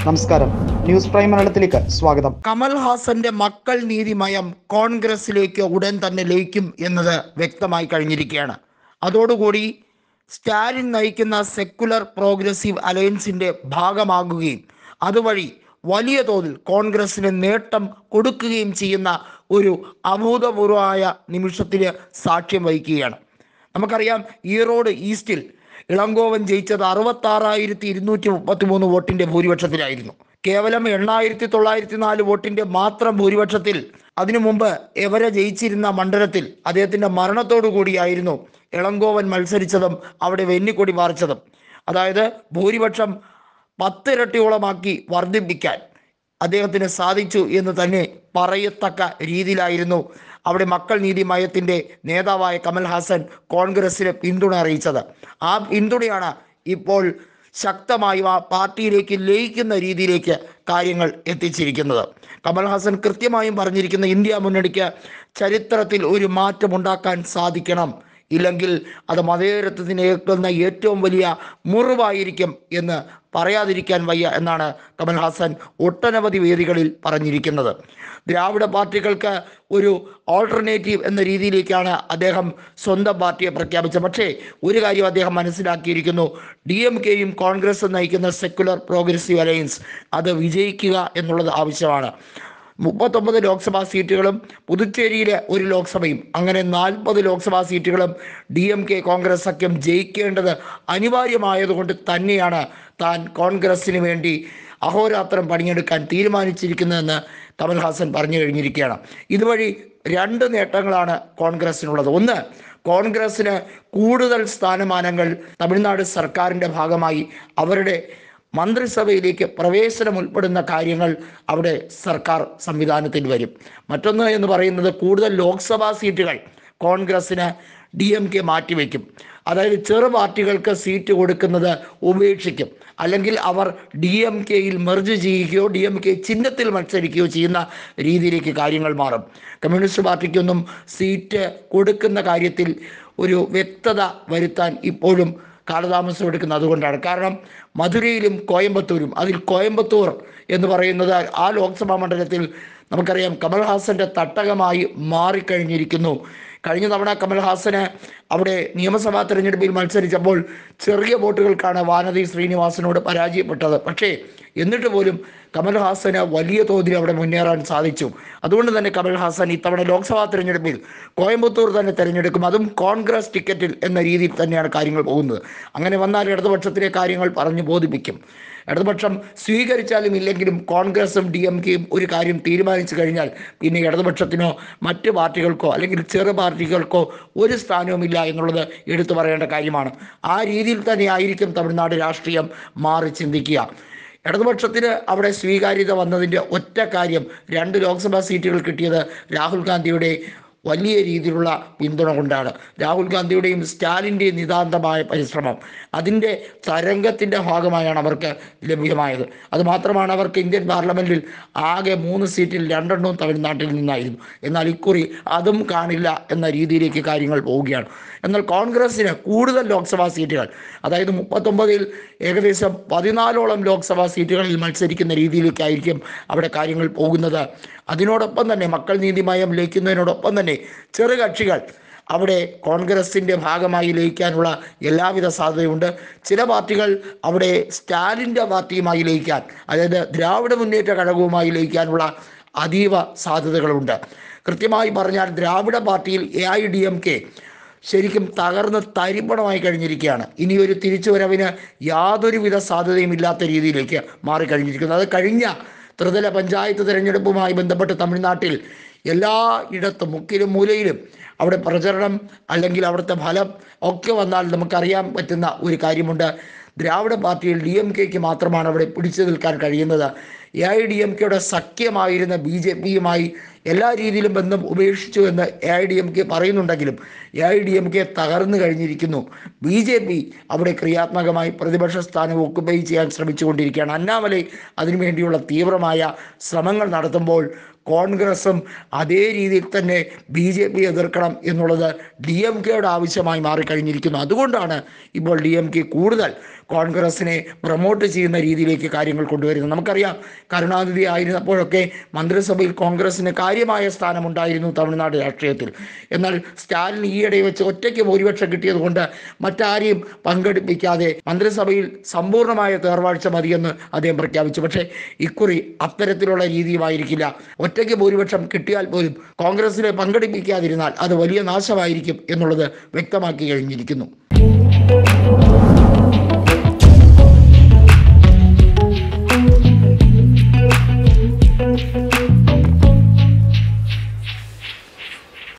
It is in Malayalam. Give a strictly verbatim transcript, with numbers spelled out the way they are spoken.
നമസ്കാരം, ന്യൂസ് പ്രൈം മലയാളത്തിലേക്ക് സ്വാഗതം. കമൽഹാസന്റെ മക്കൾ നീതിമയം കോൺഗ്രസിലേക്ക് ഉടൻ തന്നെ ലയിക്കും എന്നത് വ്യക്തമായി കഴിഞ്ഞിരിക്കുകയാണ്. അതോടുകൂടി സ്റ്റാലിൻ നയിക്കുന്ന സെക്കുലർ പ്രോഗ്രസീവ് അലയൻസിന്റെ ഭാഗമാകുകയും അതുവഴി വലിയ തോതിൽ കോൺഗ്രസിന് നേട്ടം കൊടുക്കുകയും ചെയ്യുന്ന ഒരു അഭൂതപൂർവമായ നിമിഷത്തിന് സാക്ഷ്യം വഹിക്കുകയാണ്. നമുക്കറിയാം, ഈറോഡ് ഈസ്റ്റിൽ ഇളങ്കോവൻ ജയിച്ചത് അറുപത്തി ആറായിരത്തി ഇരുന്നൂറ്റി മുപ്പത്തി മൂന്ന് വോട്ടിന്റെ ഭൂരിപക്ഷത്തിലായിരുന്നു. കേവലം എണ്ണായിരത്തി തൊള്ളായിരത്തി നാല് വോട്ടിന്റെ മാത്രം ഭൂരിപക്ഷത്തിൽ അതിനു മുമ്പ് എവരെ ജയിച്ചിരുന്ന മണ്ഡലത്തിൽ അദ്ദേഹത്തിന്റെ മരണത്തോടു കൂടിയായിരുന്നു ഇളങ്കോവൻ മത്സരിച്ചതും അവിടെ വെന്നിക്കൊടി പാറിച്ചതും. അതായത് ഭൂരിപക്ഷം പത്തിരട്ടിയോളമാക്കി വർദ്ധിപ്പിക്കാൻ അദ്ദേഹത്തിന് സാധിച്ചു എന്ന് തന്നെ പറയത്തക്ക രീതിയിലായിരുന്നു അവിടെ മക്കൾ നീതിമയത്തിൻ്റെ നേതാവായ കമൽഹാസൻ കോൺഗ്രസിന് പിന്തുണ അറിയിച്ചത്. ആ പിന്തുണയാണ് ഇപ്പോൾ ശക്തമായി ആ പാർട്ടിയിലേക്ക് ലയിക്കുന്ന രീതിയിലേക്ക് കാര്യങ്ങൾ എത്തിച്ചിരിക്കുന്നത്. കമൽഹാസൻ കൃത്യമായും പറഞ്ഞിരിക്കുന്ന ഇന്ത്യ മുന്നണിക്ക് ചരിത്രത്തിൽ ഒരു മാറ്റമുണ്ടാക്കാൻ സാധിക്കണം, ഇല്ലെങ്കിൽ അത് മതേതരത്വത്തിന് ഏൽക്കുന്ന ഏറ്റവും വലിയ മുറിവായിരിക്കും എന്ന് പറയാതിരിക്കാൻ വയ്യ എന്നാണ് കമൽഹാസൻ ഒട്ടനവധി വേദികളിൽ പറഞ്ഞിരിക്കുന്നത്. ദ്രാവിഡ പാർട്ടികൾക്ക് ഒരു ഓൾട്ടർനേറ്റീവ് എന്ന രീതിയിലേക്കാണ് അദ്ദേഹം സ്വന്തം പാർട്ടിയെ പ്രഖ്യാപിച്ചത്. പക്ഷേ ഒരു കാര്യം അദ്ദേഹം മനസ്സിലാക്കിയിരിക്കുന്നു, ഡി എം കെയും കോൺഗ്രസും നയിക്കുന്ന സെക്കുലർ പ്രോഗ്രസീവ് അലയൻസ് അത് വിജയിക്കുക എന്നുള്ളത് ആവശ്യമാണ്. മുപ്പത്തൊമ്പത് ലോക്സഭാ സീറ്റുകളും പുതുച്ചേരിയിലെ ഒരു ലോക്സഭയും, അങ്ങനെ നാൽപ്പത് ലോക്സഭാ സീറ്റുകളും ഡി എം കെ കോൺഗ്രസ് സഖ്യം ജയിക്കേണ്ടത് അനിവാര്യമായതുകൊണ്ട് തന്നെയാണ് താൻ കോൺഗ്രസിന് വേണ്ടി അഹോരാത്രം പണിയെടുക്കാൻ തീരുമാനിച്ചിരിക്കുന്നതെന്ന് കമൽഹാസൻ പറഞ്ഞു കഴിഞ്ഞിരിക്കുകയാണ്. ഇതുവഴി രണ്ട് നേട്ടങ്ങളാണ് കോൺഗ്രസിനുള്ളത്. ഒന്ന്, കോൺഗ്രസിന് കൂടുതൽ സ്ഥാനമാനങ്ങൾ തമിഴ്നാട് സർക്കാരിൻ്റെ ഭാഗമായി അവരുടെ മന്ത്രിസഭയിലേക്ക് പ്രവേശനം ഉൾപ്പെടുന്ന കാര്യങ്ങൾ അവിടെ സർക്കാർ സംവിധാനത്തിൽ വരും. മറ്റൊന്ന് എന്ന് പറയുന്നത്, കൂടുതൽ ലോക്സഭാ സീറ്റുകൾ കോൺഗ്രസിന് ഡി എം കെ മാറ്റിവെക്കും. അതായത് ചെറു പാർട്ടികൾക്ക് സീറ്റ് കൊടുക്കുന്നത് ഉപേക്ഷിക്കും, അല്ലെങ്കിൽ അവർ ഡി എം കെയിൽ മെർജ് ചെയ്യുകയോ ഡി എം കെ ചിഹ്നത്തിൽ മത്സരിക്കുകയോ ചെയ്യുന്ന രീതിയിലേക്ക് കാര്യങ്ങൾ മാറും. കമ്മ്യൂണിസ്റ്റ് പാർട്ടിക്കൊന്നും സീറ്റ് കൊടുക്കുന്ന കാര്യത്തിൽ ഒരു വ്യക്തത വരുത്താൻ ഇപ്പോഴും കാലതാമസം എടുക്കുന്നത് അതുകൊണ്ടാണ്. കാരണം മധുരയിലും കോയമ്പത്തൂരും, അതിൽ കോയമ്പത്തൂർ എന്ന് പറയുന്നത് ആ ലോക്സഭാ മണ്ഡലത്തിൽ നമുക്കറിയാം കമൽഹാസൻ്റെ തട്ടകമായി മാറിക്കഴിഞ്ഞിരിക്കുന്നു. കഴിഞ്ഞ തവണ കമൽഹാസന് അവിടെ നിയമസഭാ തെരഞ്ഞെടുപ്പിൽ മത്സരിച്ചപ്പോൾ ചെറിയ വോട്ടുകൾക്കാണ് വാനതി ശ്രീനിവാസനോട് പരാജയപ്പെട്ടത്. പക്ഷേ എന്നിട്ട് പോലും കമൽഹാസന് വലിയ തോതിൽ അവിടെ മുന്നേറാൻ സാധിച്ചു. അതുകൊണ്ട് തന്നെ കമൽഹാസൻ ഇത്തവണ ലോക്സഭാ തെരഞ്ഞെടുപ്പിൽ കോയമ്പത്തൂർ തന്നെ തിരഞ്ഞെടുക്കും, അതും കോൺഗ്രസ് ടിക്കറ്റിൽ എന്ന രീതിയിൽ തന്നെയാണ് കാര്യങ്ങൾ പോകുന്നത്. അങ്ങനെ വന്നാൽ ഇടതുപക്ഷത്തിലെ കാര്യങ്ങൾ പറഞ്ഞു ബോധിപ്പിക്കും. ഇടതുപക്ഷം സ്വീകരിച്ചാലും ഇല്ലെങ്കിലും കോൺഗ്രസും ഡി എം കെയും ഒരു കാര്യം തീരുമാനിച്ചു കഴിഞ്ഞാൽ പിന്നെ ഇടതുപക്ഷത്തിനോ മറ്റ് പാർട്ടികൾക്കോ അല്ലെങ്കിൽ ചെറു പാർട്ടികൾക്കോ ഒരു സ്ഥാനവുമില്ല എന്നുള്ളത് എടുത്തു പറയേണ്ട കാര്യമാണ്. ആ രീതിയിൽ തന്നെ ആയിരിക്കും തമിഴ്നാട് രാഷ്ട്രീയം മാറി ചിന്തിക്കുക. ഇടതുപക്ഷത്തിന് അവിടെ സ്വീകാര്യത വന്നതിൻ്റെ ഒറ്റ കാര്യം, രണ്ട് ലോക്സഭാ സീറ്റുകൾ കിട്ടിയത് രാഹുൽ ഗാന്ധിയുടെ വലിയ രീതിയിലുള്ള പിന്തുണ കൊണ്ടാണ്. രാഹുൽ ഗാന്ധിയുടെയും സ്റ്റാലിൻ്റെയും നിതാന്തമായ പരിശ്രമം, അതിൻ്റെ തരംഗത്തിൻ്റെ ഭാഗമായാണ് അവർക്ക് ലഭ്യമായത്. അതുമാത്രമാണ്, അവർക്ക് ഇന്ത്യൻ പാർലമെൻറ്റിൽ ആകെ മൂന്ന് സീറ്റിൽ രണ്ടെണ്ണവും തമിഴ്നാട്ടിൽ നിന്നായിരുന്നു. എന്നാൽ ഇക്കുറി അതും കാണില്ല എന്ന രീതിയിലേക്ക് കാര്യങ്ങൾ പോവുകയാണ്. എന്നാൽ കോൺഗ്രസ്സിന് കൂടുതൽ ലോക്സഭാ സീറ്റുകൾ, അതായത് മുപ്പത്തൊമ്പതിൽ ഏകദേശം പതിനാലോളം ലോക്സഭാ സീറ്റുകളിൽ മത്സരിക്കുന്ന രീതിയിലേക്കായിരിക്കും അവിടെ കാര്യങ്ങൾ പോകുന്നത്. അതിനോടൊപ്പം തന്നെ മക്കൾ നീതിമയം ലയിക്കുന്നതിനോടൊപ്പം തന്നെ ചെറുകക്ഷികൾ അവിടെ കോൺഗ്രസിൻ്റെ ഭാഗമായി ലയിക്കാനുള്ള എല്ലാവിധ സാധ്യതയുണ്ട്. ചില പാർട്ടികൾ അവിടെ സ്റ്റാലിൻ്റെ പാർട്ടിയുമായി ലയിക്കാൻ, അതായത് ദ്രാവിഡ മുന്നേറ്റ കഴകവുമായി ലയിക്കാനുള്ള അതീവ സാധ്യതകളുണ്ട്. കൃത്യമായി പറഞ്ഞാൽ ദ്രാവിഡ പാർട്ടിയിൽ A I D M K ശരിക്കും തകർന്ന് തരിപ്പണമായി കഴിഞ്ഞിരിക്കുകയാണ്. ഇനിയൊരു തിരിച്ചുവരവിന് യാതൊരുവിധ സാധ്യതയും ഇല്ലാത്ത രീതിയിലേക്ക് മാറിക്കഴിഞ്ഞിരിക്കുന്നു. അത് കഴിഞ്ഞ ത്രിതല പഞ്ചായത്ത് തിരഞ്ഞെടുപ്പുമായി ബന്ധപ്പെട്ട് തമിഴ്നാട്ടിൽ എല്ലാ ഇടത്തും മുക്കിലും മൂലയിലും അവിടെ പ്രചരണം അല്ലെങ്കിൽ അവിടുത്തെ ഫലം ഒക്കെ വന്നാൽ നമുക്കറിയാൻ പറ്റുന്ന ഒരു കാര്യമുണ്ട്. ദ്രാവിഡ പാർട്ടിയിൽ ഡി എം കെക്ക് മാത്രമാണ് അവിടെ പിടിച്ചു നിൽക്കാൻ കഴിയുന്നത്. എ ഐ ഡി എം കെയുടെ സഖ്യമായിരുന്ന ബി ജെ പിയുമായി എല്ലാ രീതിയിലും ബന്ധം ഉപേക്ഷിച്ചു എന്ന് A I D M K പറയുന്നുണ്ടെങ്കിലും A I D M K തകർന്നു കഴിഞ്ഞിരിക്കുന്നു. ബി ജെ പി അവിടെ ക്രിയാത്മകമായി പ്രതിപക്ഷ സ്ഥാനം ഓക്കുപൈ ചെയ്യാൻ ശ്രമിച്ചുകൊണ്ടിരിക്കുകയാണ്. അന്നാമലൈ അതിനുവേണ്ടിയുള്ള തീവ്രമായ ശ്രമങ്ങൾ നടത്തുമ്പോൾ കോൺഗ്രസും അതേ രീതിയിൽ തന്നെ ബി ജെ പി എതിർക്കണം എന്നുള്ളത് ഡി എം കെയുടെ ആവശ്യമായി മാറിക്കഴിഞ്ഞിരിക്കുന്നു. അതുകൊണ്ടാണ് ഇപ്പോൾ ഡി എം കെ കൂടുതൽ കോൺഗ്രസിനെ പ്രൊമോട്ട് ചെയ്യുന്ന രീതിയിലേക്ക് കാര്യങ്ങൾ കൊണ്ടുവരുന്നത്. നമുക്കറിയാം, കരുണാനിധി ആയിരുന്നപ്പോഴൊക്കെ മന്ത്രിസഭയിൽ കോൺഗ്രസിന് കാര്യമായ സ്ഥാനമുണ്ടായിരുന്നു തമിഴ്നാട് രാഷ്ട്രീയത്തിൽ. എന്നാൽ സ്റ്റാലിൻ ഈയിടെ വെച്ച് ഒറ്റയ്ക്ക് ഭൂരിപക്ഷം കിട്ടിയത് കൊണ്ട് മറ്റാരെയും പങ്കെടുപ്പിക്കാതെ മന്ത്രിസഭയിൽ സമ്പൂർണ്ണമായ തേർവാഴ്ച മതിയെന്ന് അദ്ദേഹം പ്രഖ്യാപിച്ചു. പക്ഷേ ഇക്കുറി അത്തരത്തിലുള്ള രീതിയുമായിരിക്കില്ല. ഒറ്റയ്ക്ക് ഭൂരിപക്ഷം കിട്ടിയാൽ പോലും കോൺഗ്രസിനെ പങ്കെടുപ്പിക്കാതിരുന്നാൽ അത് വലിയ നാശമായിരിക്കും എന്നുള്ളത് വ്യക്തമാക്കി കഴിഞ്ഞിരിക്കുന്നു.